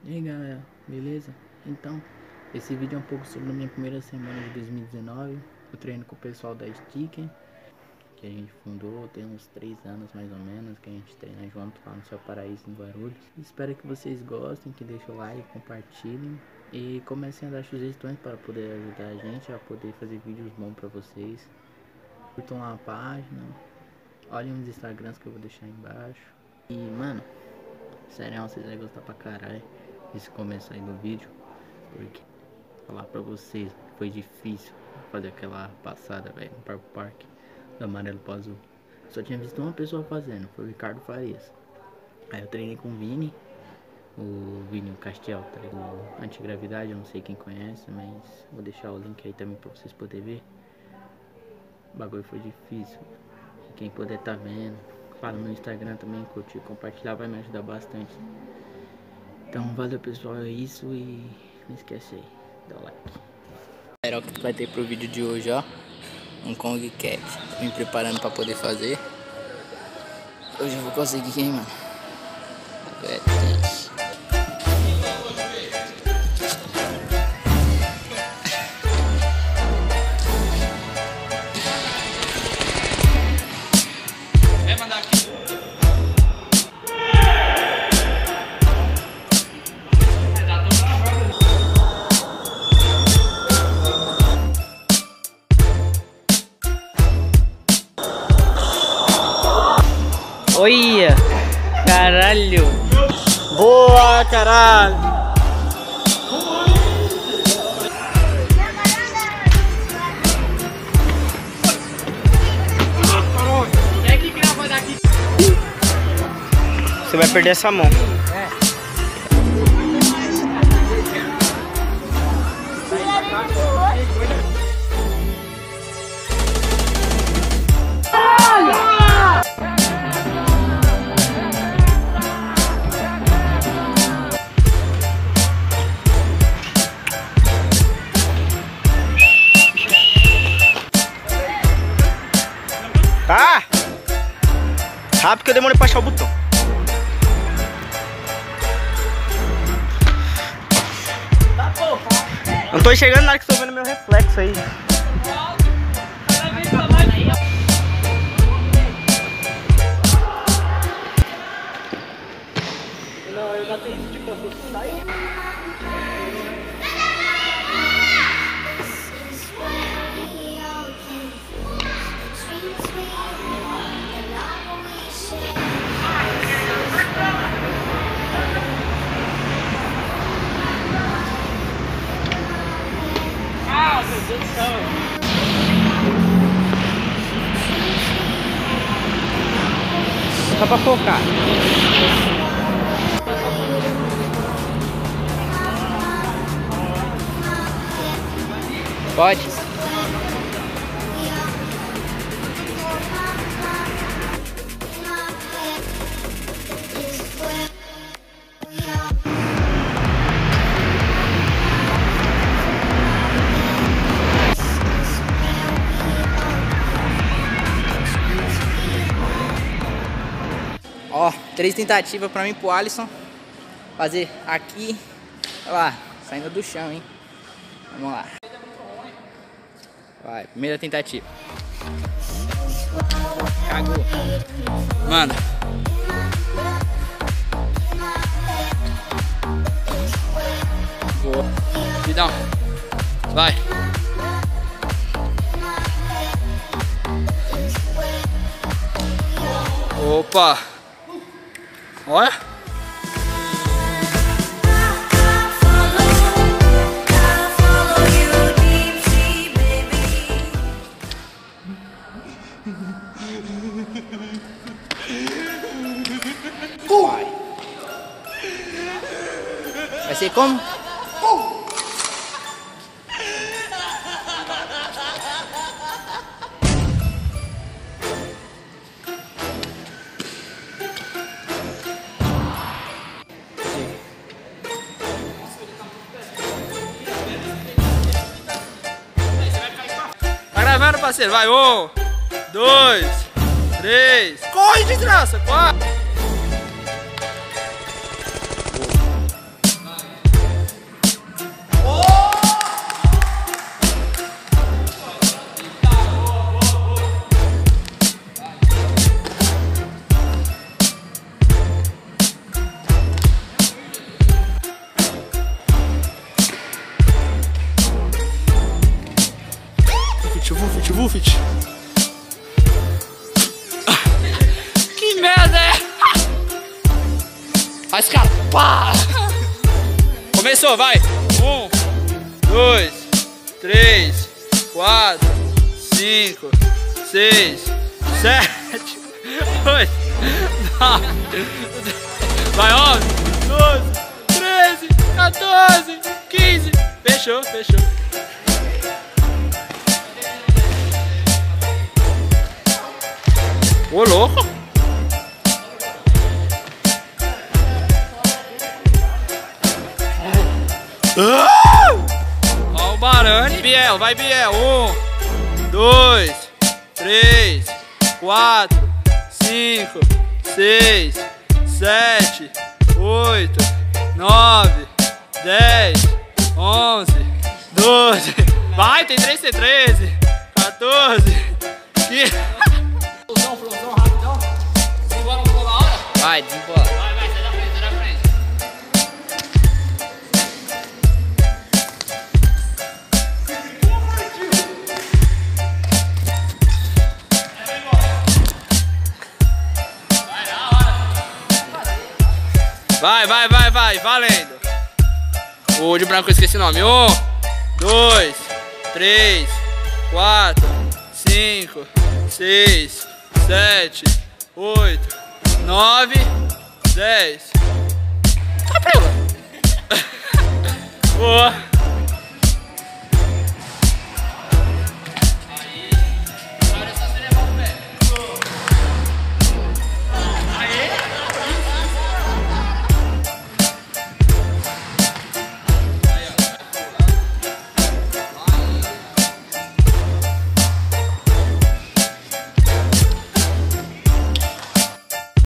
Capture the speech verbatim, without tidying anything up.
E aí galera, beleza? Então, esse vídeo é um pouco sobre a minha primeira semana de dois mil e dezenove. Eu treino com o pessoal da Sticker, que a gente fundou tem uns três anos mais ou menos, que a gente treina junto lá no Céu Paraíso, em Guarulhos. Espero que vocês gostem, que deixem o like, compartilhem e comecem a dar sugestões para poder ajudar a gente a poder fazer vídeos bons para vocês. Curtam lá a página, olhem os Instagrams que eu vou deixar aí embaixo. E mano, sério, vocês vão gostar pra caralho esse começo aí do vídeo, porque falar pra vocês foi difícil fazer aquela passada, velho, no Parque Parque do amarelo pro azul. Só tinha visto uma pessoa fazendo, foi o Ricardo Farias. Aí eu treinei com o Vini, o Vini Castiel, tá ligado? Antigravidade, eu não sei quem conhece, mas vou deixar o link aí também pra vocês poderem ver. O bagulho foi difícil. Quem puder tá vendo, fala no Instagram também, curtir, compartilhar, vai me ajudar bastante. Então valeu pessoal, é isso e não esquece aí, dá o like. Era o que vai ter pro vídeo de hoje, ó. Um Kong Cat. Tô me preparando pra poder fazer. Hoje eu vou conseguir, hein, mano. É, olha, caralho. Boa, caralho. Você vai perder essa mão. Tá? Rápido que eu demorei pra achar o botão. Não tô enxergando nada que tô vendo meu reflexo aí. Não, eu já tenho tipo assim, só pra focar. pode? Ó, três tentativas pra mim pro Alisson fazer aqui. Olha lá, saindo do chão, hein? Vamos lá. Vai, primeira tentativa. Cagou. Mano. Boa. Vidão. Vai. Opa. Olha. Vai. Vai ser como? Gravando, parceiro, vai, um, dois, três, corre, desgraça, quatro. Faz cara. Pá! Começou, vai. Um, dois, três, quatro, cinco, seis, sete, oito, nove, vai, onze, doze, treze, quatorze, quinze. Fechou, fechou. Ô, louco. Ó o Barani. Biel, vai Biel. Um, dois, três, quatro, cinco, seis, sete, oito, nove, dez, onze, doze. Vai, tem três, tem treze, quatorze, quinze. Flowzão, flowzão, rapidão. Desembola um pouco na hora? Vai, desembola. Vai, vai, sai da frente, sai da frente. Vai, vai, vai, vai, valendo. O de branco eu esqueci o nome. Um, dois, três, quatro, cinco, seis, sete, oito, nove, dez. Boa.